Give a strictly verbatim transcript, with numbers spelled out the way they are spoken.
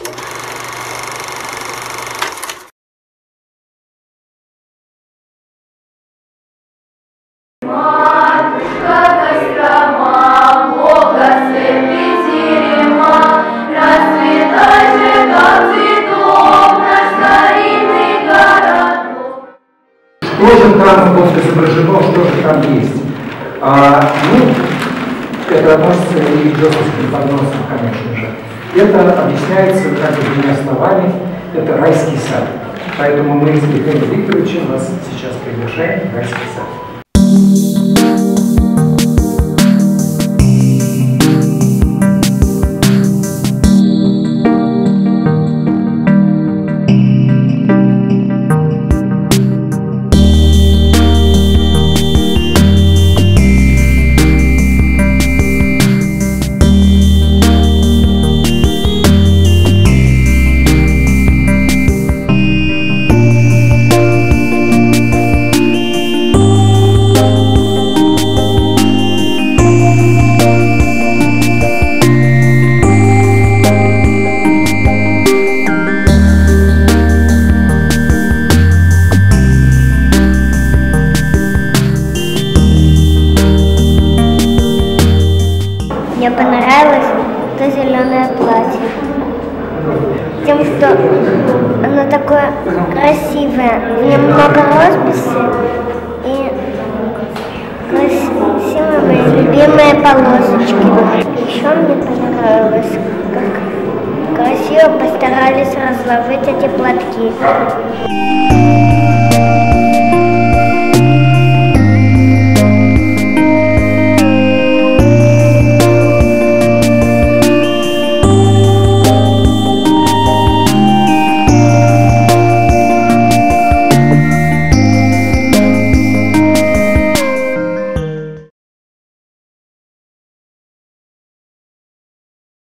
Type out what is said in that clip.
Что же там вот изображено, что же там есть? А, ну, это относится и к жестким подносам, конечно же. Это объясняется как бы двумя словами, это райский сад. Поэтому мы с Михаилом Викторовичем вас сейчас приглашаем в райский сад. Мне понравилось это зеленое платье, тем, что оно такое красивое, в нем много росписи и красивые мои любимые полосочки. Еще мне понравилось, как красиво постарались разложить эти платки.